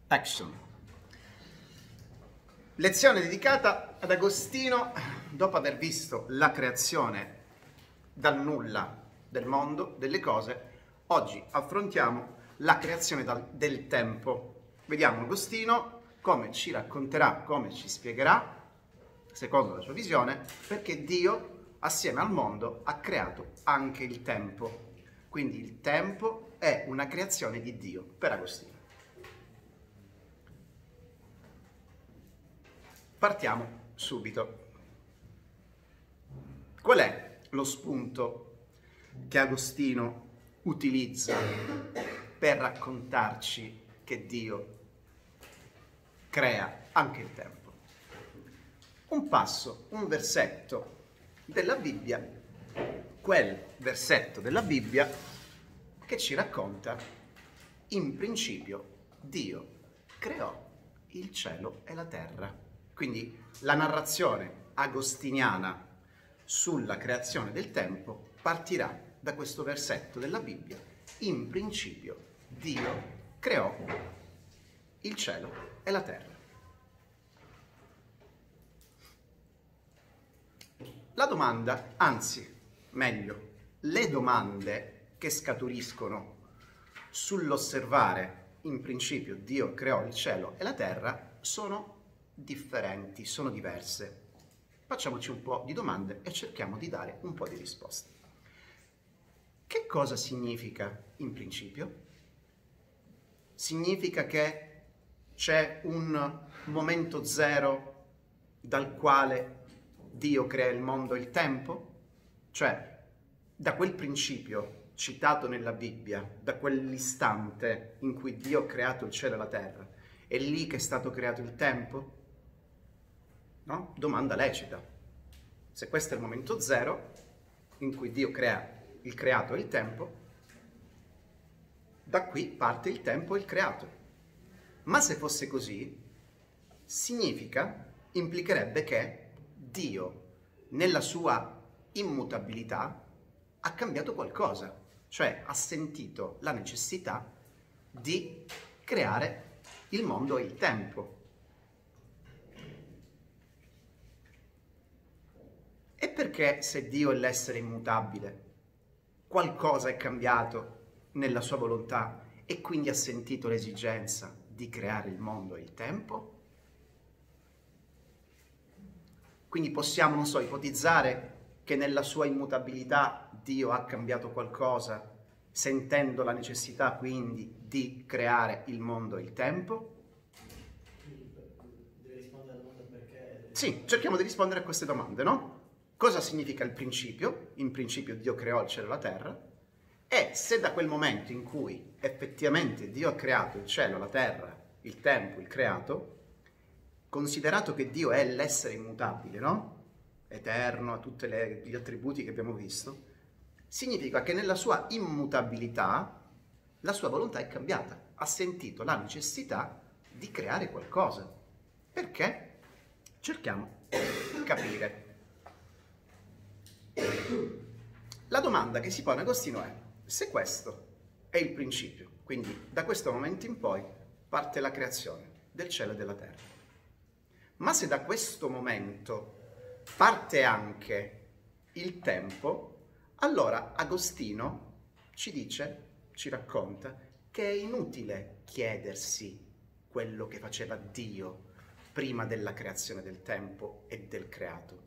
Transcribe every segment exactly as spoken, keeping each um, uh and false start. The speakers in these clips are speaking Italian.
Action. Lezione dedicata ad Agostino dopo aver visto la creazione dal nulla del mondo, delle cose. Oggi affrontiamo la creazione dal, del tempo. Vediamo Agostino come ci racconterà, come ci spiegherà, secondo la sua visione, perché Dio assieme al mondo ha creato anche il tempo. Quindi il tempo è una creazione di Dio per Agostino. Partiamo subito. Qual è lo spunto che Agostino utilizza per raccontarci che Dio crea anche il tempo? Un passo, un versetto della Bibbia, quel versetto della Bibbia che ci racconta: in principio Dio creò il cielo e la terra. Quindi la narrazione agostiniana sulla creazione del tempo partirà da questo versetto della Bibbia: in principio Dio creò il cielo e la terra. La domanda, anzi, meglio, le domande che scaturiscono sull'osservare in principio Dio creò il cielo e la terra sono differenti, sono diverse. Facciamoci un po' di domande e cerchiamo di dare un po' di risposte. Che cosa significa in principio? Significa che c'è un momento zero dal quale Dio crea il mondo e il tempo? Cioè, da quel principio citato nella Bibbia, da quell'istante in cui Dio ha creato il cielo e la terra, è lì che è stato creato il tempo? No? Domanda lecita. Se questo è il momento zero in cui Dio crea il creato e il tempo, da qui parte il tempo e il creato. Ma se fosse così, significa, implicherebbe che Dio, nella sua immutabilità, ha cambiato qualcosa, cioè ha sentito la necessità di creare il mondo e il tempo. E perché, se Dio è l'essere immutabile, qualcosa è cambiato nella sua volontà e quindi ha sentito l'esigenza di creare il mondo e il tempo? Quindi possiamo, non so, ipotizzare che nella sua immutabilità Dio ha cambiato qualcosa, sentendo la necessità quindi di creare il mondo e il tempo? Deve rispondere alla domanda perché. Sì, cerchiamo di rispondere a queste domande, no? Cosa significa il principio? In principio Dio creò il cielo e la terra. E se da quel momento in cui effettivamente Dio ha creato il cielo, la terra, il tempo, il creato, considerato che Dio è l'essere immutabile, no? Eterno, ha tutti gli attributi che abbiamo visto, significa che nella sua immutabilità la sua volontà è cambiata, ha sentito la necessità di creare qualcosa. Perché? Cerchiamo di capire. La domanda che si pone Agostino è: se questo è il principio, quindi da questo momento in poi parte la creazione del cielo e della terra, ma se da questo momento parte anche il tempo, allora Agostino ci dice, ci racconta, che è inutile chiedersi quello che faceva Dio prima della creazione del tempo e del creato.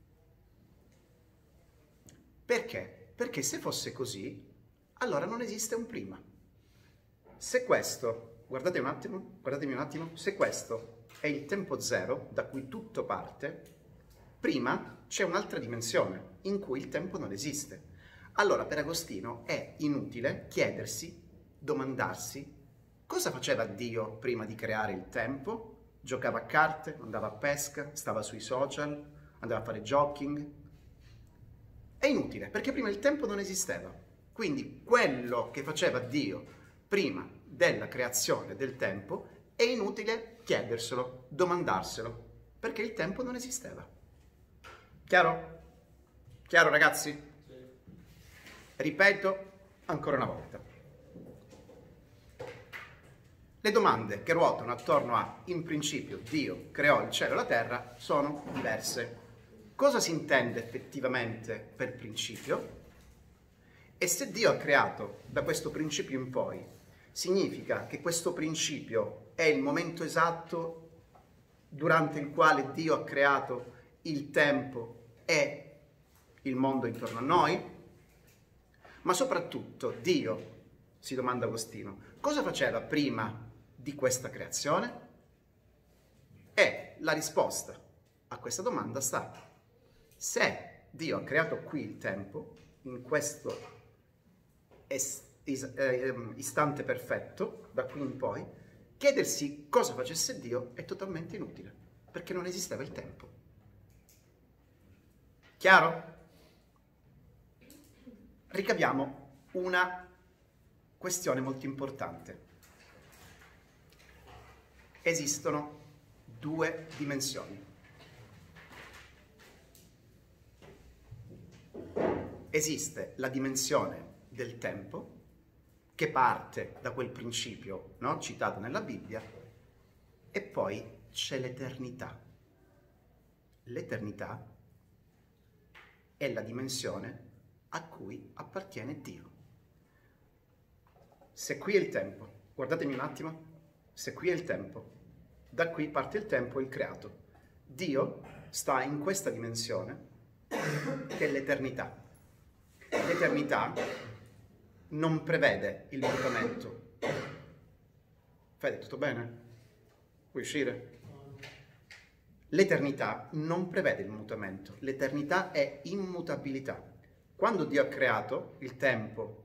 Perché? Perché se fosse così, allora non esiste un prima. Se questo, guardate un attimo, guardatemi un attimo, se questo è il tempo zero da cui tutto parte, prima c'è un'altra dimensione in cui il tempo non esiste. Allora per Agostino è inutile chiedersi, domandarsi, cosa faceva Dio prima di creare il tempo? Giocava a carte, andava a pesca, stava sui social, andava a fare jogging? È inutile, perché prima il tempo non esisteva. Quindi quello che faceva Dio prima della creazione del tempo è inutile chiederselo, domandarselo, perché il tempo non esisteva. Chiaro? Chiaro, ragazzi? Sì. Ripeto ancora una volta. Le domande che ruotano attorno a in principio Dio creò il cielo e la terra sono diverse. Cosa si intende effettivamente per principio? E se Dio ha creato da questo principio in poi, significa che questo principio è il momento esatto durante il quale Dio ha creato il tempo e il mondo intorno a noi? Ma soprattutto Dio, si domanda Agostino, cosa faceva prima di questa creazione? E la risposta a questa domanda sta: se Dio ha creato qui il tempo, in questo est- is- eh, istante perfetto, da qui in poi, chiedersi cosa facesse Dio è totalmente inutile, perché non esisteva il tempo. Chiaro? Ricaviamo una questione molto importante. Esistono due dimensioni. Esiste la dimensione del tempo, che parte da quel principio, no? Citato nella Bibbia, e poi c'è l'eternità. L'eternità è la dimensione a cui appartiene Dio. Se qui è il tempo, guardatemi un attimo, se qui è il tempo, da qui parte il tempo e il creato. Dio sta in questa dimensione che è l'eternità. L'eternità non prevede il mutamento. Fede, tutto bene? Vuoi uscire? L'eternità non prevede il mutamento. L'eternità è immutabilità. Quando Dio ha creato il tempo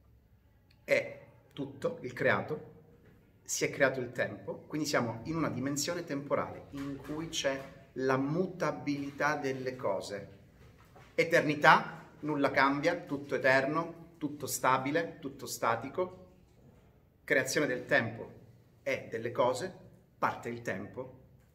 e tutto, il creato, si è creato il tempo, quindi siamo in una dimensione temporale in cui c'è la mutabilità delle cose. Eternità, nulla cambia, tutto eterno, tutto stabile, tutto statico. Creazione del tempo e delle cose, parte il tempo,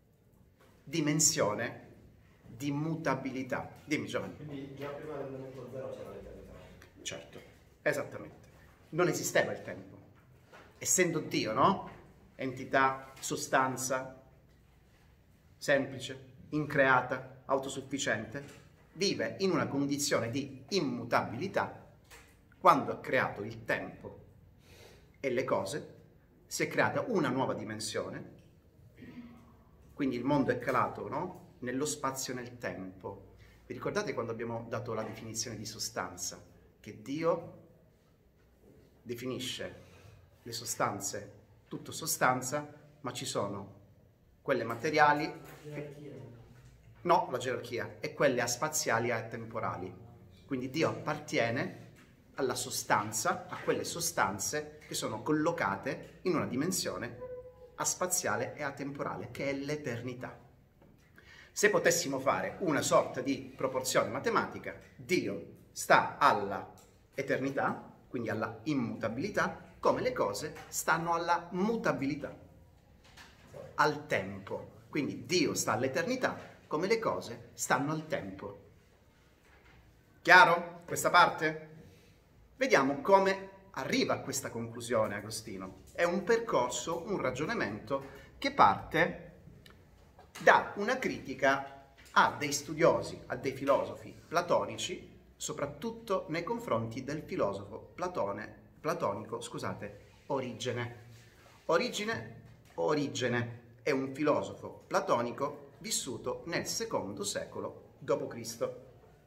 dimensione di mutabilità. Dimmi, Giovanni. Quindi già prima del momento zero c'era l'eternità. Certo, esattamente. Non esisteva il tempo. Essendo Dio, no? Entità, sostanza, semplice, increata, autosufficiente, vive in una condizione di immutabilità. Quando ha creato il tempo e le cose, si è creata una nuova dimensione, quindi il mondo è calato, no? Nello spazio e nel tempo. Vi ricordate quando abbiamo dato la definizione di sostanza? Che Dio definisce le sostanze, tutto sostanza, ma ci sono quelle materiali, no, la gerarchia, e quelle aspaziali e atemporali. Quindi Dio appartiene alla sostanza, a quelle sostanze che sono collocate in una dimensione aspaziale e atemporale, che è l'eternità. Se potessimo fare una sorta di proporzione matematica, Dio sta alla eternità, quindi alla immutabilità, come le cose stanno alla mutabilità, al tempo. Quindi Dio sta all'eternità, come le cose stanno al tempo. Chiaro questa parte? Vediamo come arriva a questa conclusione Agostino. È un percorso, un ragionamento che parte da una critica a dei studiosi, a dei filosofi platonici, soprattutto nei confronti del filosofo Platone, platonico, scusate, Origene. Origene, Origene è un filosofo platonico vissuto nel secondo secolo dopo Cristo.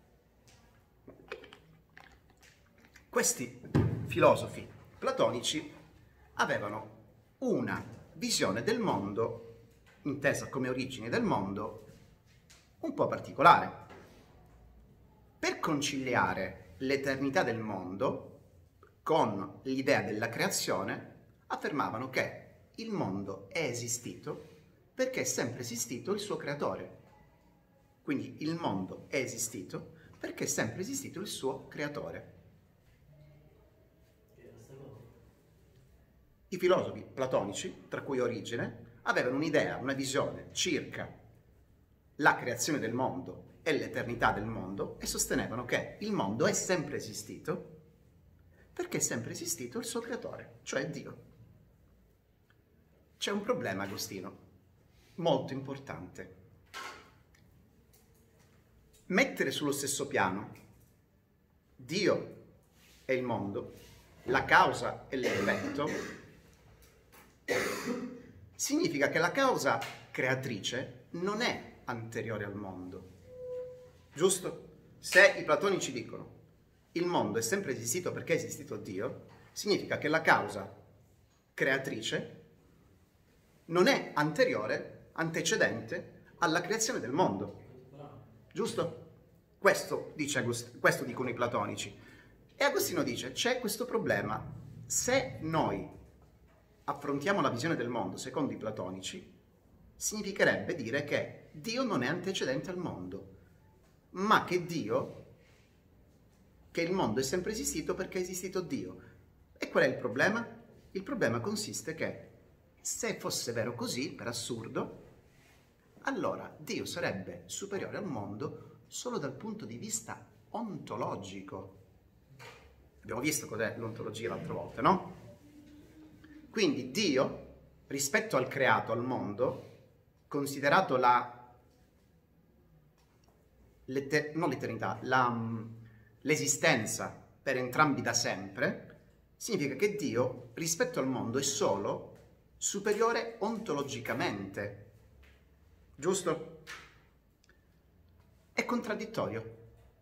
Questi filosofi platonici avevano una visione del mondo, intesa come origine del mondo, un po' particolare. Per conciliare l'eternità del mondo con l'idea della creazione, affermavano che il mondo è esistito perché è sempre esistito il suo creatore. Quindi il mondo è esistito perché è sempre esistito il suo creatore. I filosofi platonici, tra cui Origene, avevano un'idea, una visione circa la creazione del mondo e l'eternità del mondo e sostenevano che il mondo è sempre esistito perché è sempre esistito il suo creatore, cioè Dio. c'è un problema, Agostino, molto importante. Mettere sullo stesso piano Dio e il mondo, la causa e l'effetto, significa che la causa creatrice non è anteriore al mondo. Giusto? Se i platonici dicono il mondo è sempre esistito perché è esistito Dio, significa che la causa creatrice non è anteriore, antecedente alla creazione del mondo. Giusto? Questo, dice Agostino, questo dicono i platonici. E Agostino dice, c'è questo problema. Se noi affrontiamo la visione del mondo secondo i platonici, significherebbe dire che Dio non è antecedente al mondo, ma che Dio, che il mondo è sempre esistito perché è esistito Dio. E qual è il problema? Il problema consiste che se fosse vero così, per assurdo, allora Dio sarebbe superiore al mondo solo dal punto di vista ontologico. Abbiamo visto cos'è l'ontologia l'altra volta, no? Quindi Dio, rispetto al creato, al mondo, considerato la, non l'eternità, la, l'esistenza per entrambi da sempre, significa che Dio, rispetto al mondo, è solo superiore ontologicamente. Giusto? È contraddittorio,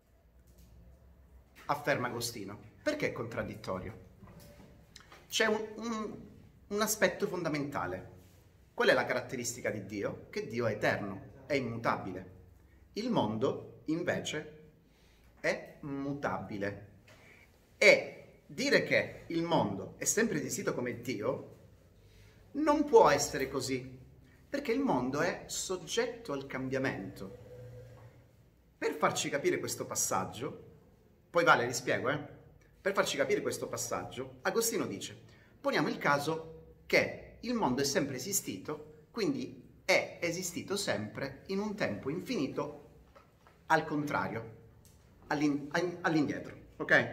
afferma Agostino. Perché è contraddittorio? C'è un, un, un aspetto fondamentale. Qual è la caratteristica di Dio? Che Dio è eterno, è immutabile. Il mondo, invece, è mutabile. E dire che il mondo è sempre esistito come Dio non può essere così, perché il mondo è soggetto al cambiamento. Per farci capire questo passaggio, poi Vale, rispiego, eh? Per farci capire questo passaggio, Agostino dice, poniamo il caso che il mondo è sempre esistito, quindi è esistito sempre in un tempo infinito al contrario, all'in- all'indietro, ok?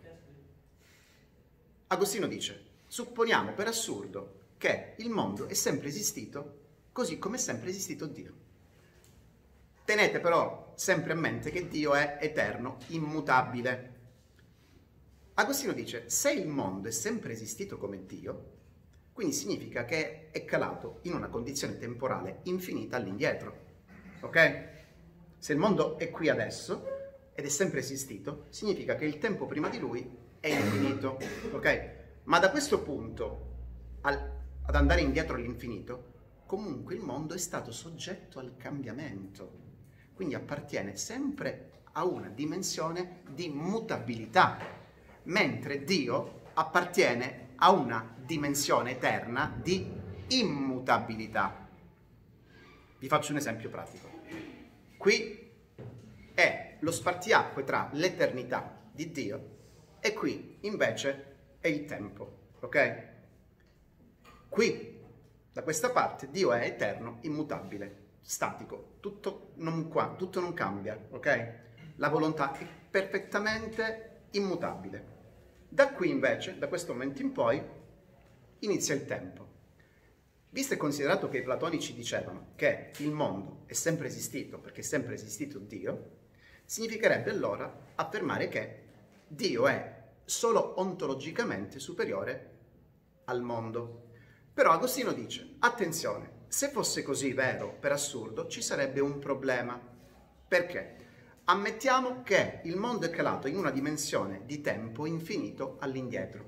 Agostino dice, supponiamo per assurdo che il mondo è sempre esistito così come è sempre esistito Dio. Tenete però sempre a mente che Dio è eterno, immutabile. Agostino dice, se il mondo è sempre esistito come Dio, quindi significa che è calato in una condizione temporale infinita all'indietro, ok? Se il mondo è qui adesso ed è sempre esistito, significa che il tempo prima di lui è infinito, ok? Ma da questo punto al, ad andare indietro all'infinito, comunque il mondo è stato soggetto al cambiamento, quindi appartiene sempre a una dimensione di mutabilità, mentre Dio appartiene a una dimensione eterna di immutabilità. Vi faccio un esempio pratico. Qui è lo spartiacque tra l'eternità di Dio e qui invece è il tempo, ok? Qui, da questa parte, Dio è eterno, immutabile, statico, tutto non, qua, tutto non cambia, ok? La volontà è perfettamente immutabile. Da qui invece, da questo momento in poi, inizia il tempo. Visto e considerato che i platonici dicevano che il mondo è sempre esistito perché è sempre esistito Dio, significherebbe allora affermare che Dio è solo ontologicamente superiore al mondo. Però Agostino dice, attenzione, se fosse così vero, per assurdo, ci sarebbe un problema. Perché? Ammettiamo che il mondo è calato in una dimensione di tempo infinito all'indietro.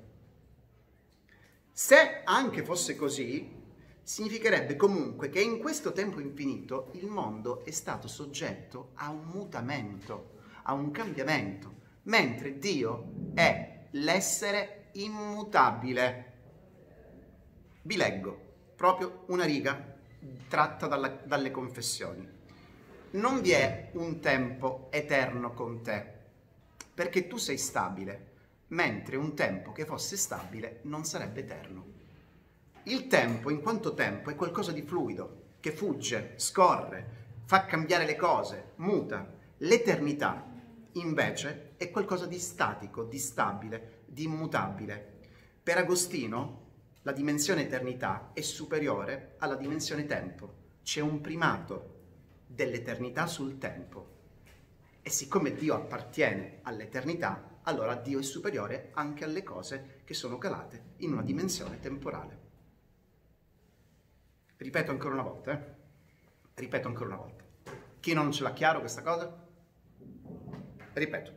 Se anche fosse così, significherebbe comunque che in questo tempo infinito il mondo è stato soggetto a un mutamento, a un cambiamento, mentre Dio è l'essere immutabile. Vi leggo proprio una riga tratta dalla, dalle confessioni. Non vi è un tempo eterno con te, perché tu sei stabile, mentre un tempo che fosse stabile non sarebbe eterno. Il tempo, in quanto tempo, è qualcosa di fluido, che fugge, scorre, fa cambiare le cose, muta. L'eternità, invece, è qualcosa di statico, di stabile, di immutabile. Per Agostino, la dimensione eternità è superiore alla dimensione tempo. C'è un primato dell'eternità sul tempo. E siccome Dio appartiene all'eternità, allora Dio è superiore anche alle cose che sono calate in una dimensione temporale. Ripeto ancora una volta, eh? Ripeto ancora una volta. Chi non ce l'ha chiaro questa cosa? Ripeto.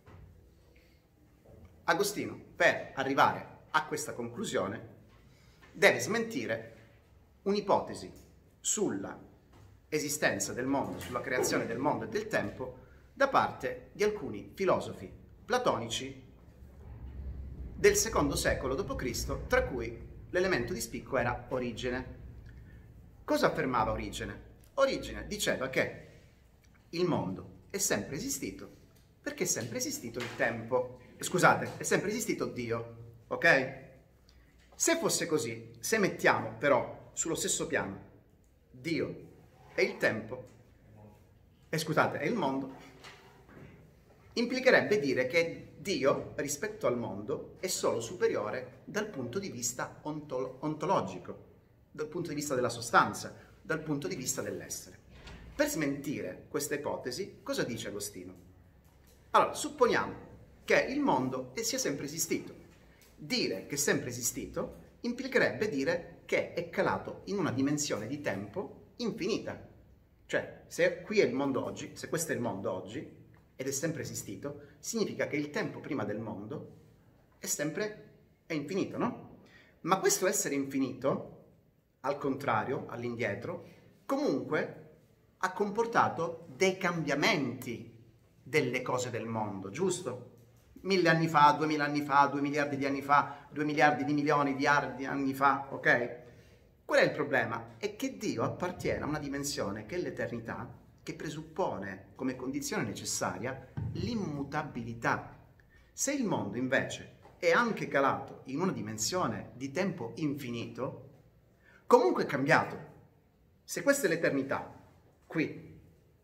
Agostino, per arrivare a questa conclusione, deve smentire un'ipotesi sulla esistenza del mondo, sulla creazione del mondo e del tempo da parte di alcuni filosofi platonici del secondo secolo dopo Cristo, tra cui l'elemento di spicco era Origene. Cosa affermava Origene? Origene diceva che il mondo è sempre esistito perché è sempre esistito il tempo. Scusate, è sempre esistito Dio, ok? Se fosse così, se mettiamo però sullo stesso piano Dio e il tempo, e scusate, e il mondo, implicherebbe dire che Dio rispetto al mondo è solo superiore dal punto di vista ontolo- ontologico, dal punto di vista della sostanza, dal punto di vista dell'essere. Per smentire questa ipotesi, cosa dice Agostino? Allora, supponiamo che il mondo sia sempre esistito. Dire che è sempre esistito implicherebbe dire che è calato in una dimensione di tempo infinita. Cioè, se qui è il mondo oggi, se questo è il mondo oggi, ed è sempre esistito, significa che il tempo prima del mondo è sempre è infinito, no? Ma questo essere infinito, al contrario, all'indietro, comunque ha comportato dei cambiamenti delle cose del mondo, giusto? Mille anni fa, duemila anni fa, due miliardi di anni fa, due miliardi di milioni di anni fa, ok? Qual è il problema? È che Dio appartiene a una dimensione che è l'eternità, che presuppone come condizione necessaria l'immutabilità. Se il mondo invece è anche calato in una dimensione di tempo infinito, comunque è cambiato. Se questa è l'eternità, qui,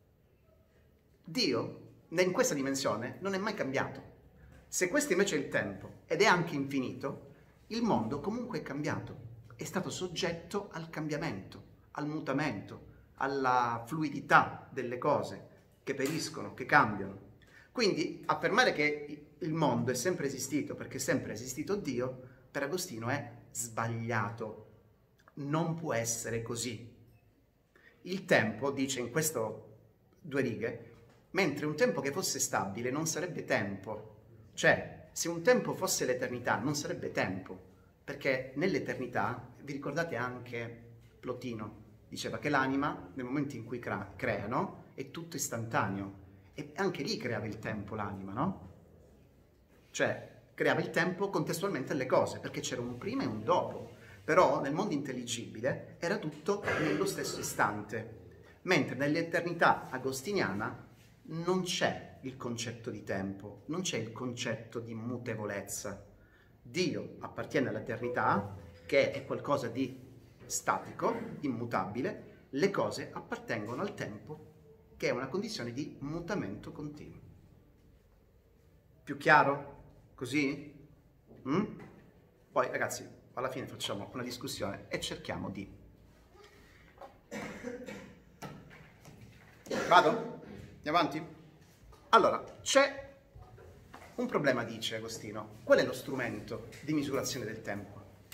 Dio in questa dimensione non è mai cambiato. Se questo invece è il tempo ed è anche infinito, il mondo comunque è cambiato, è stato soggetto al cambiamento, al mutamento, alla fluidità delle cose che periscono, che cambiano. Quindi affermare che il mondo è sempre esistito perché è sempre esistito Dio, per Agostino è sbagliato. Non può essere così. Il tempo, dice in queste due righe, mentre un tempo che fosse stabile non sarebbe tempo. Cioè, se un tempo fosse l'eternità, non sarebbe tempo, perché nell'eternità, vi ricordate anche Plotino, diceva che l'anima, nel momento in cui crea, crea, no? È tutto istantaneo, e anche lì creava il tempo l'anima, no? Cioè, creava il tempo contestualmente alle cose, perché c'era un prima e un dopo, però nel mondo intelligibile era tutto nello stesso istante, mentre nell'eternità agostiniana non c'è il concetto di tempo, non c'è il concetto di mutevolezza. Dio appartiene all'eternità, che è qualcosa di statico, immutabile, le cose appartengono al tempo, che è una condizione di mutamento continuo. Più chiaro? Così? Mm? Poi ragazzi, alla fine facciamo una discussione e cerchiamo di... Vado? Andiamo avanti? Allora, c'è un problema, dice Agostino. Qual è lo strumento di misurazione del tempo?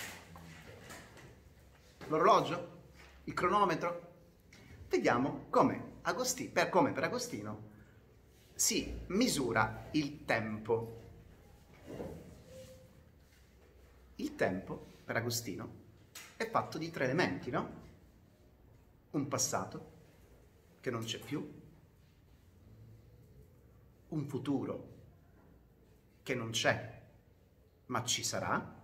L'orologio? Il cronometro? Vediamo come, Agosti- per, come per Agostino si misura il tempo. Il tempo, per Agostino, è fatto di tre elementi, no? Un passato, che non c'è più, un futuro che non c'è ma ci sarà,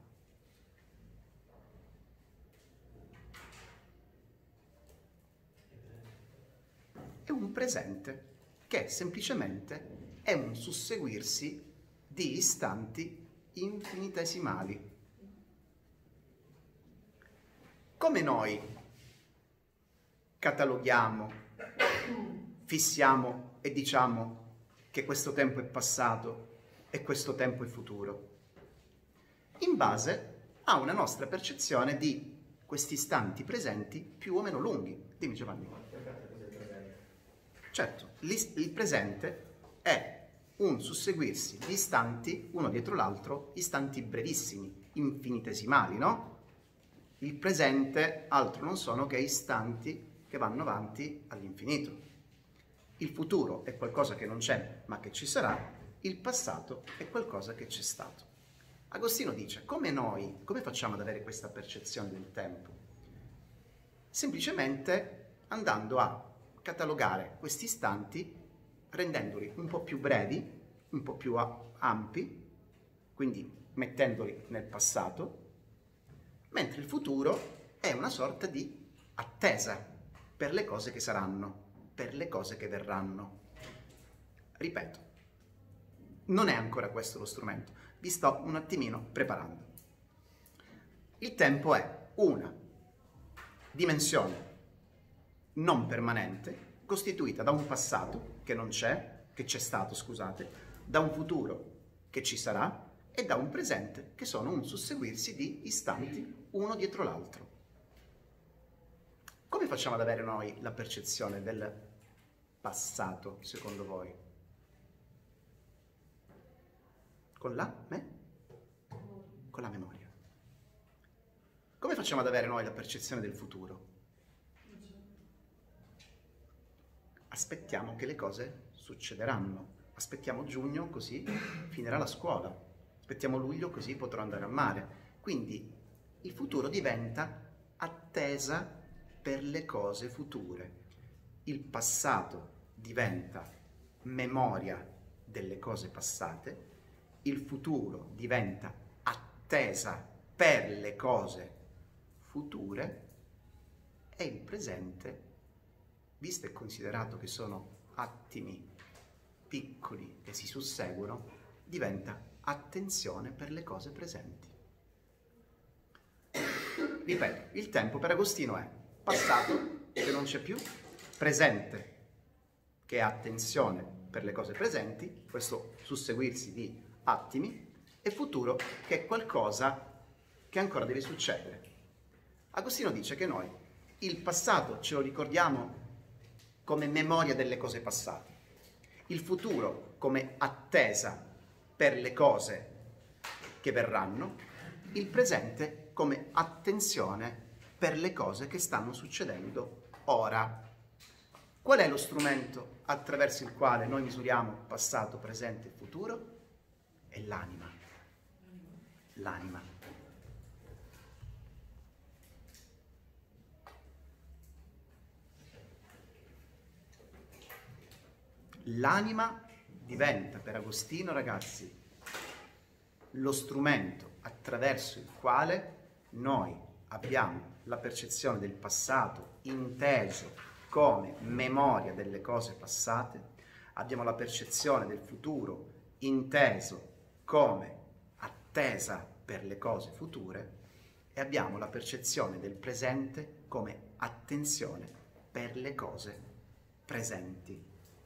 e un presente che semplicemente è un susseguirsi di istanti infinitesimali. Come noi cataloghiamo, fissiamo e diciamo che questo tempo è passato e questo tempo è futuro? In base a una nostra percezione di questi istanti presenti più o meno lunghi. Dimmi Giovanni. Certo, il presente è un susseguirsi di istanti, uno dietro l'altro, istanti brevissimi, infinitesimali, no? Il presente altro non sono che istanti che vanno avanti all'infinito. Il futuro è qualcosa che non c'è ma che ci sarà, il passato è qualcosa che c'è stato. Agostino dice, come noi, come facciamo ad avere questa percezione del tempo? Semplicemente andando a catalogare questi istanti, rendendoli un po' più brevi, un po' più ampi, quindi mettendoli nel passato, mentre il futuro è una sorta di attesa per le cose che saranno, per le cose che verranno. Ripeto, non è ancora questo lo strumento, vi sto un attimino preparando. Il tempo è una dimensione non permanente, costituita da un passato che non c'è, che c'è stato, scusate, da un futuro che ci sarà e da un presente che sono un susseguirsi di istanti uno dietro l'altro. Come facciamo ad avere noi la percezione del passato, secondo voi? Con la me? Con la memoria. Come facciamo ad avere noi la percezione del futuro? Aspettiamo che le cose succederanno. Aspettiamo giugno, così finirà la scuola. Aspettiamo luglio, così potrò andare a mare. Quindi il futuro diventa attesa per le cose future. Il passato diventa memoria delle cose passate. Il futuro diventa attesa per le cose future. E il presente, visto e considerato che sono attimi piccoli che si susseguono, diventa attenzione per le cose presenti. Ripeto, il tempo per Agostino è passato, che non c'è più, presente, che è attenzione per le cose presenti, questo susseguirsi di attimi, e futuro, che è qualcosa che ancora deve succedere. Agostino dice che noi il passato ce lo ricordiamo come memoria delle cose passate, il futuro come attesa per le cose che verranno, il presente come attenzione per le cose che stanno succedendo ora. Qual è lo strumento attraverso il quale noi misuriamo passato, presente e futuro? È l'anima. L'anima. L'anima diventa per Agostino, ragazzi, lo strumento attraverso il quale noi abbiamo la percezione del passato inteso come memoria delle cose passate, abbiamo la percezione del futuro inteso come attesa per le cose future e abbiamo la percezione del presente come attenzione per le cose presenti.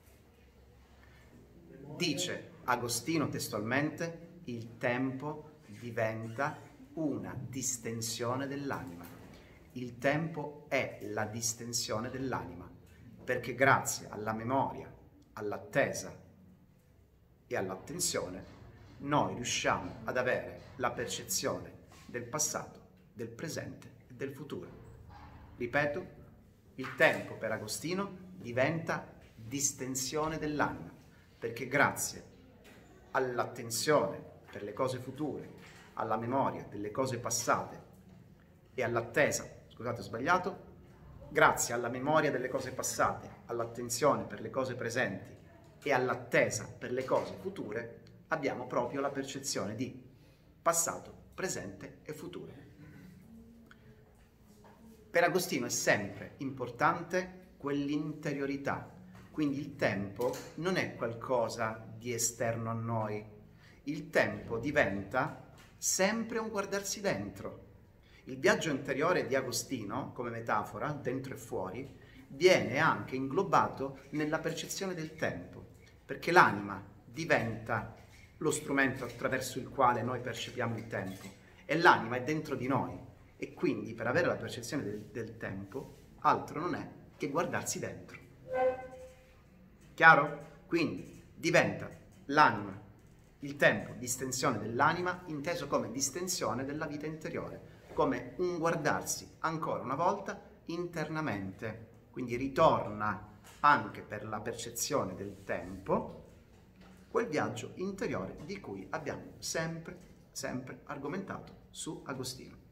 Dice Agostino testualmente, il tempo diventa una distensione dell'anima. Il tempo è la distensione dell'anima, perché grazie alla memoria, all'attesa e all'attenzione, noi riusciamo ad avere la percezione del passato, del presente e del futuro. Ripeto, il tempo per Agostino diventa distensione dell'anima, perché grazie all'attenzione per le cose future, alla memoria delle cose passate e all'attesa, scusate ho sbagliato, grazie alla memoria delle cose passate, all'attenzione per le cose presenti e all'attesa per le cose future, abbiamo proprio la percezione di passato, presente e futuro. Per Agostino è sempre importante quell'interiorità. Quindi il tempo non è qualcosa di esterno a noi, il tempo diventa sempre un guardarsi dentro. Il viaggio interiore di Agostino, come metafora, dentro e fuori, viene anche inglobato nella percezione del tempo, perché l'anima diventa lo strumento attraverso il quale noi percepiamo il tempo e l'anima è dentro di noi e quindi per avere la percezione del, del tempo altro non è che guardarsi dentro. Chiaro? Quindi diventa l'anima, il tempo, distensione dell'anima inteso come distensione della vita interiore, come un guardarsi ancora una volta internamente. Quindi ritorna anche per la percezione del tempo quel viaggio interiore di cui abbiamo sempre, sempre argomentato su Agostino.